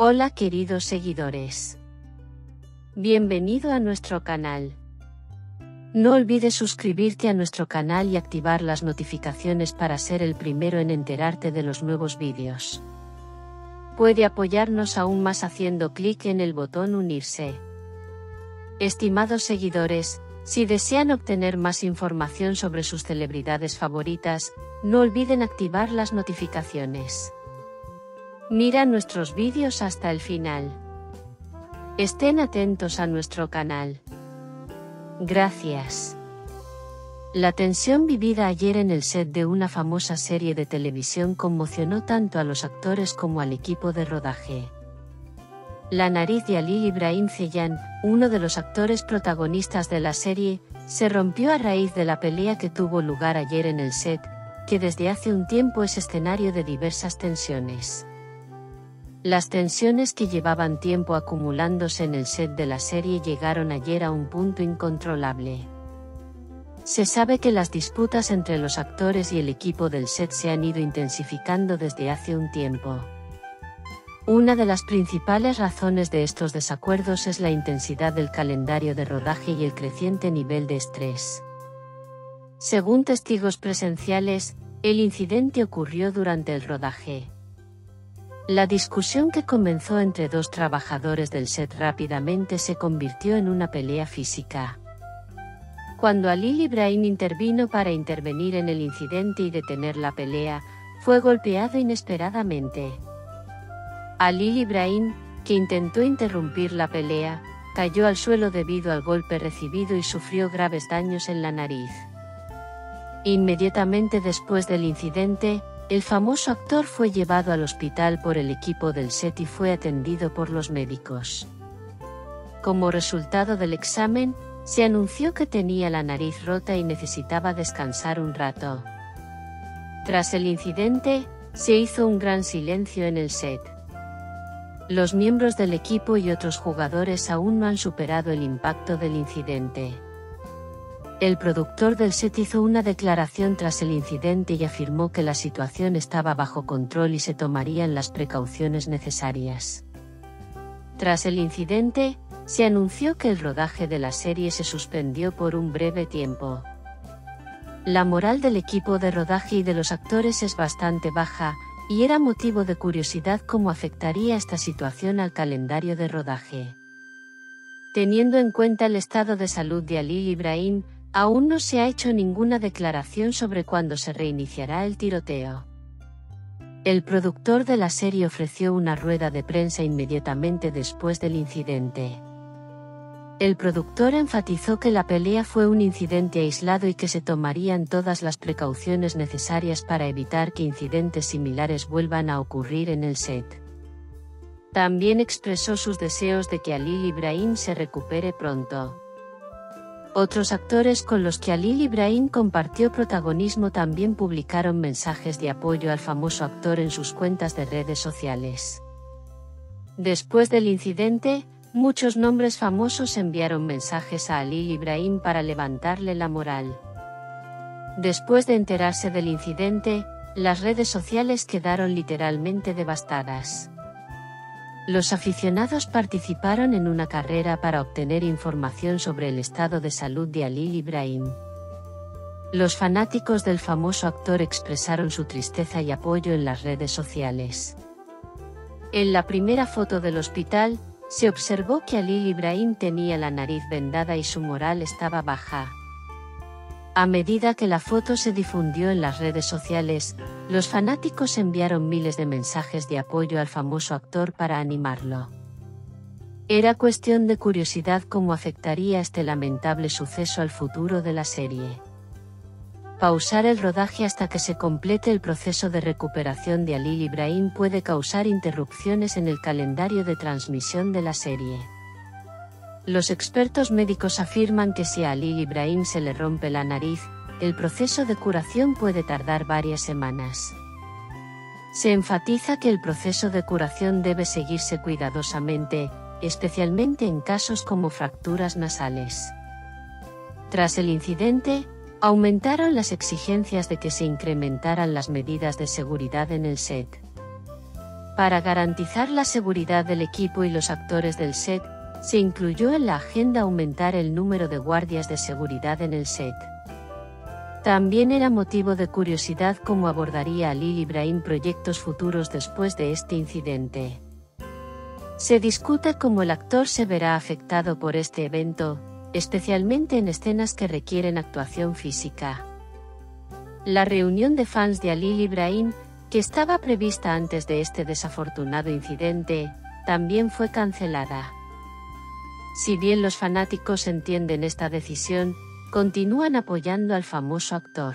Hola queridos seguidores. Bienvenido a nuestro canal. No olvides suscribirte a nuestro canal y activar las notificaciones para ser el primero en enterarte de los nuevos vídeos. Puede apoyarnos aún más haciendo clic en el botón unirse. Estimados seguidores, si desean obtener más información sobre sus celebridades favoritas, no olviden activar las notificaciones. Mira nuestros vídeos hasta el final. Estén atentos a nuestro canal. Gracias. La tensión vivida ayer en el set de una famosa serie de televisión conmocionó tanto a los actores como al equipo de rodaje. La nariz de Halil İbrahim Ceylan, uno de los actores protagonistas de la serie, se rompió a raíz de la pelea que tuvo lugar ayer en el set, que desde hace un tiempo es escenario de diversas tensiones. Las tensiones que llevaban tiempo acumulándose en el set de la serie llegaron ayer a un punto incontrolable. Se sabe que las disputas entre los actores y el equipo del set se han ido intensificando desde hace un tiempo. Una de las principales razones de estos desacuerdos es la intensidad del calendario de rodaje y el creciente nivel de estrés. Según testigos presenciales, el incidente ocurrió durante el rodaje. La discusión que comenzó entre dos trabajadores del set rápidamente se convirtió en una pelea física. Cuando Halil İbrahim intervino para intervenir en el incidente y detener la pelea, fue golpeado inesperadamente. Halil İbrahim, que intentó interrumpir la pelea, cayó al suelo debido al golpe recibido y sufrió graves daños en la nariz. Inmediatamente después del incidente, el famoso actor fue llevado al hospital por el equipo del set y fue atendido por los médicos. Como resultado del examen, se anunció que tenía la nariz rota y necesitaba descansar un rato. Tras el incidente, se hizo un gran silencio en el set. Los miembros del equipo y otros jugadores aún no han superado el impacto del incidente. El productor del set hizo una declaración tras el incidente y afirmó que la situación estaba bajo control y se tomarían las precauciones necesarias. Tras el incidente, se anunció que el rodaje de la serie se suspendió por un breve tiempo. La moral del equipo de rodaje y de los actores es bastante baja, y era motivo de curiosidad cómo afectaría esta situación al calendario de rodaje. Teniendo en cuenta el estado de salud de Halil İbrahim, aún no se ha hecho ninguna declaración sobre cuándo se reiniciará el tiroteo. El productor de la serie ofreció una rueda de prensa inmediatamente después del incidente. El productor enfatizó que la pelea fue un incidente aislado y que se tomarían todas las precauciones necesarias para evitar que incidentes similares vuelvan a ocurrir en el set. También expresó sus deseos de que Halil İbrahim se recupere pronto. Otros actores con los que Halil İbrahim compartió protagonismo también publicaron mensajes de apoyo al famoso actor en sus cuentas de redes sociales. Después del incidente, muchos nombres famosos enviaron mensajes a Halil İbrahim para levantarle la moral. Después de enterarse del incidente, las redes sociales quedaron literalmente devastadas. Los aficionados participaron en una carrera para obtener información sobre el estado de salud de Halil İbrahim. Los fanáticos del famoso actor expresaron su tristeza y apoyo en las redes sociales. En la primera foto del hospital, se observó que Halil İbrahim tenía la nariz vendada y su moral estaba baja. A medida que la foto se difundió en las redes sociales, los fanáticos enviaron miles de mensajes de apoyo al famoso actor para animarlo. Era cuestión de curiosidad cómo afectaría este lamentable suceso al futuro de la serie. Pausar el rodaje hasta que se complete el proceso de recuperación de Halil İbrahim puede causar interrupciones en el calendario de transmisión de la serie. Los expertos médicos afirman que si a Halil İbrahim se le rompe la nariz, el proceso de curación puede tardar varias semanas. Se enfatiza que el proceso de curación debe seguirse cuidadosamente, especialmente en casos como fracturas nasales. Tras el incidente, aumentaron las exigencias de que se incrementaran las medidas de seguridad en el set. Para garantizar la seguridad del equipo y los actores del set, se incluyó en la agenda aumentar el número de guardias de seguridad en el set. También era motivo de curiosidad cómo abordaría Halil Ibrahim proyectos futuros después de este incidente. Se discute cómo el actor se verá afectado por este evento, especialmente en escenas que requieren actuación física. La reunión de fans de Halil Ibrahim, que estaba prevista antes de este desafortunado incidente, también fue cancelada. Si bien los fanáticos entienden esta decisión, continúan apoyando al famoso actor.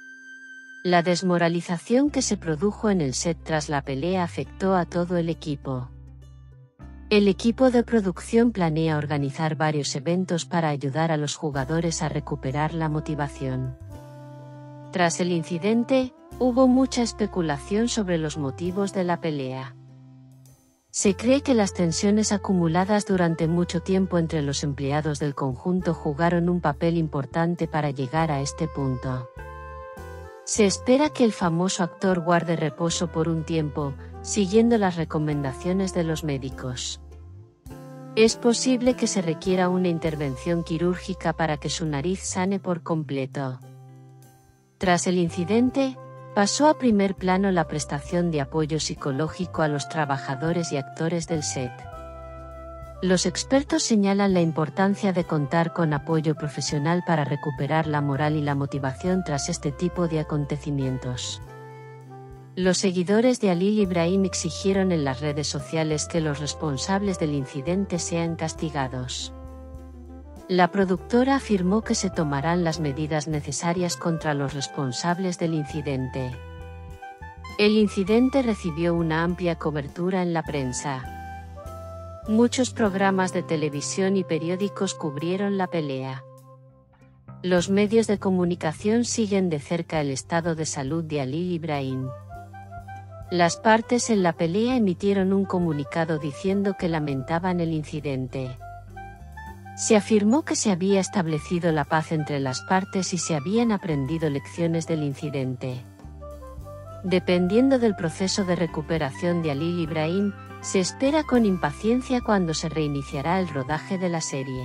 La desmoralización que se produjo en el set tras la pelea afectó a todo el equipo. El equipo de producción planea organizar varios eventos para ayudar a los jugadores a recuperar la motivación. Tras el incidente, hubo mucha especulación sobre los motivos de la pelea. Se cree que las tensiones acumuladas durante mucho tiempo entre los empleados del conjunto jugaron un papel importante para llegar a este punto. Se espera que el famoso actor guarde reposo por un tiempo, siguiendo las recomendaciones de los médicos. Es posible que se requiera una intervención quirúrgica para que su nariz sane por completo. Tras el incidente, pasó a primer plano la prestación de apoyo psicológico a los trabajadores y actores del set. Los expertos señalan la importancia de contar con apoyo profesional para recuperar la moral y la motivación tras este tipo de acontecimientos. Los seguidores de Halil Ibrahim exigieron en las redes sociales que los responsables del incidente sean castigados. La productora afirmó que se tomarán las medidas necesarias contra los responsables del incidente. El incidente recibió una amplia cobertura en la prensa. Muchos programas de televisión y periódicos cubrieron la pelea. Los medios de comunicación siguen de cerca el estado de salud de Halil Ibrahim. Las partes en la pelea emitieron un comunicado diciendo que lamentaban el incidente. Se afirmó que se había establecido la paz entre las partes y se habían aprendido lecciones del incidente. Dependiendo del proceso de recuperación de Halil Ibrahim, se espera con impaciencia cuando se reiniciará el rodaje de la serie.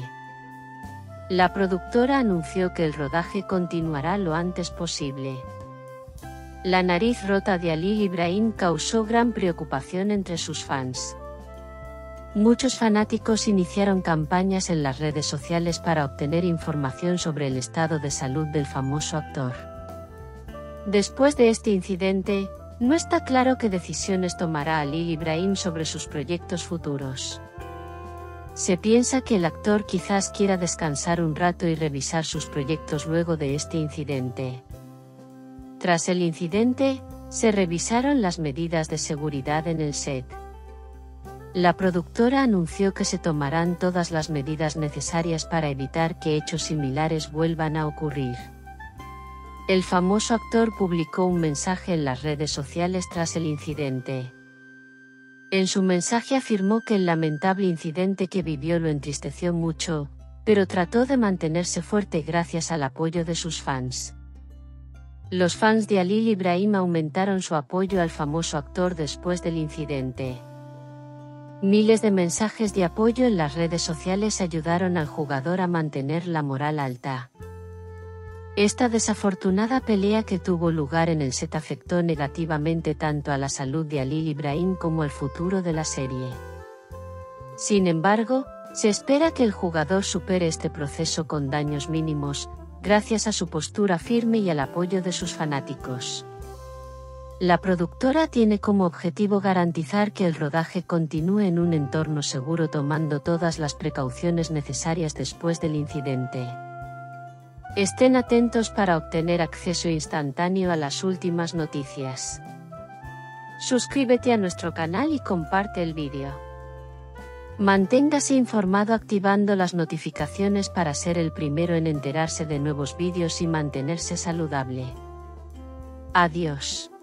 La productora anunció que el rodaje continuará lo antes posible. La nariz rota de Halil Ibrahim causó gran preocupación entre sus fans. Muchos fanáticos iniciaron campañas en las redes sociales para obtener información sobre el estado de salud del famoso actor. Después de este incidente, no está claro qué decisiones tomará Halil Ibrahim sobre sus proyectos futuros. Se piensa que el actor quizás quiera descansar un rato y revisar sus proyectos luego de este incidente. Tras el incidente, se revisaron las medidas de seguridad en el set. La productora anunció que se tomarán todas las medidas necesarias para evitar que hechos similares vuelvan a ocurrir. El famoso actor publicó un mensaje en las redes sociales tras el incidente. En su mensaje afirmó que el lamentable incidente que vivió lo entristeció mucho, pero trató de mantenerse fuerte gracias al apoyo de sus fans. Los fans de Halil Ibrahim aumentaron su apoyo al famoso actor después del incidente. Miles de mensajes de apoyo en las redes sociales ayudaron al jugador a mantener la moral alta. Esta desafortunada pelea que tuvo lugar en el set afectó negativamente tanto a la salud de Halil Ibrahim como al futuro de la serie. Sin embargo, se espera que el jugador supere este proceso con daños mínimos, gracias a su postura firme y al apoyo de sus fanáticos. La productora tiene como objetivo garantizar que el rodaje continúe en un entorno seguro tomando todas las precauciones necesarias después del incidente. Estén atentos para obtener acceso instantáneo a las últimas noticias. Suscríbete a nuestro canal y comparte el vídeo. Manténgase informado activando las notificaciones para ser el primero en enterarse de nuevos vídeos y mantenerse saludable. Adiós.